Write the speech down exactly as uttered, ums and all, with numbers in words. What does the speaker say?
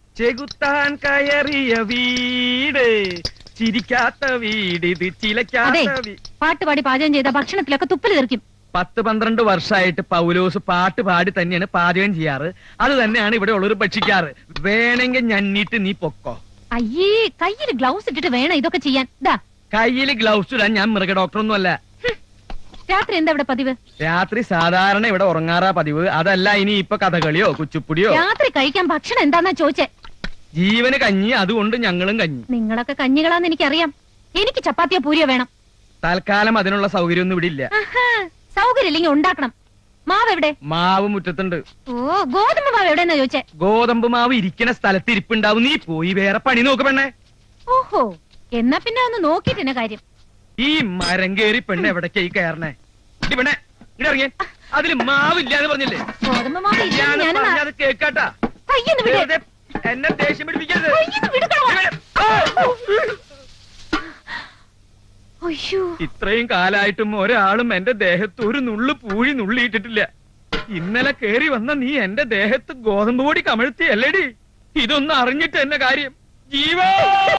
ചെകുത്താൻ കയറിയ വീട്, ചിരിക്കാത്ത വീട്, ഇത് ചിലക്കാത്ത വീട്. പാട്ട് പാടി പാചകം ചെയ്ത ഭക്ഷണത്തിലൊക്കെ തുപ്പല് തെറിക്കും. പത്ത് പന്ത്രണ്ട് വർഷമായിട്ട് പൗലോസ് പാട്ട് പാടി തന്നെയാണ് പാചകം ചെയ്യാറ്. അത് തന്നെയാണ് ഇവിടെ ഉള്ളവർ ഭക്ഷിക്കാറ്. വേണമെങ്കിൽ ഞന്നിട്ട് നീ പൊക്കോ. അയ്യേ, കയ്യിൽ ഗ്ലൗസ് ഇട്ടിട്ട് വേണം ഇതൊക്കെ ചെയ്യാൻ. കയ്യിൽ ഗ്ലൗസ് ഇടാൻ ഞാൻ മൃഗ ഡോക്ടറൊന്നും അല്ല. രാത്രി എന്താ ഇവിടെ പതിവ്? രാത്രി സാധാരണ ഇവിടെ ഉറങ്ങാറാ പതിവ്. അതല്ല ഇനി ഇപ്പൊ കഥകളിയോ കുച്ചുപ്പുടിയോ. രാത്രി കഴിക്കാൻ ഭക്ഷണം എന്താന്നാ ചോദിച്ചേ? ജീവന് കഞ്ഞി, അതുകൊണ്ട് ഞങ്ങളും കഞ്ഞി. നിങ്ങളൊക്കെ കഞ്ഞികളാന്ന് എനിക്കറിയാം. എനിക്ക് ചപ്പാത്തിയോ പൂരിയോ വേണം. തൽക്കാലം അതിനുള്ള സൗകര്യം ഒന്നും ഇവിടെ ഇല്ല. സൗകര്യം ഇല്ലെങ്കിൽ ഉണ്ടാക്കണം. മാവ് എവിടെ? മാവ് മുറ്റത്തുണ്ട്. ഓ, ഗോതമ്പ് മാവ് എവിടെന്നാ ചോദിച്ചേ? ഗോതമ്പ് മാവ് ഇരിക്കണ സ്ഥലത്ത് ഇരിപ്പുണ്ടാവും. നീ പോയി വേറെ പണി നോക്ക് പെണ്ണേ. ഓഹോ, എന്നാ പിന്നെ ഒന്ന് നോക്കിട്ടെന്നെ കാര്യം. ഈ മരം കേറി പെണ്ണ് എവിടേക്കായി കയറണേ? പെണ്ണെ ഇവിടെ ഇറങ്ങിയ അതില് മാവില്ലാന്ന് പറഞ്ഞില്ലേ? ഗോതമ്പ് മാവ് അത് കേക്കാട്ടാ. എന്നെ ദേഷ്യം പിടിപ്പിക്കരുത്. ഇത്രയും കാലായിട്ടും ഒരാളും എന്റെ ദേഹത്ത് ഒരു നുള്ളു പൂഴി നുള്ളിയിട്ടിട്ടില്ല. ഇന്നലെ കേറി വന്ന നീ എന്റെ ദേഹത്ത് ഗോതമ്പ് പൊടി കമഴ്ത്തി അല്ലേടി? ഇതൊന്നും അറിഞ്ഞിട്ട് എന്നെ കാര്യം. ജീവ